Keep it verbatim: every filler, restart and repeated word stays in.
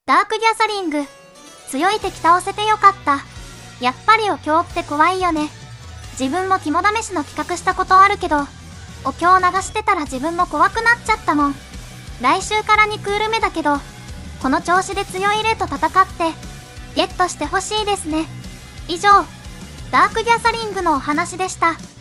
ダークギャザリング。強い敵倒せてよかった。やっぱりお経って怖いよね。自分も肝試しの企画したことあるけど、お経を流してたら自分も怖くなっちゃったもん。来週からにクール目だけど、この調子で強い霊と戦って、ゲットしてほしいですね。以上、ダークギャザリングのお話でした。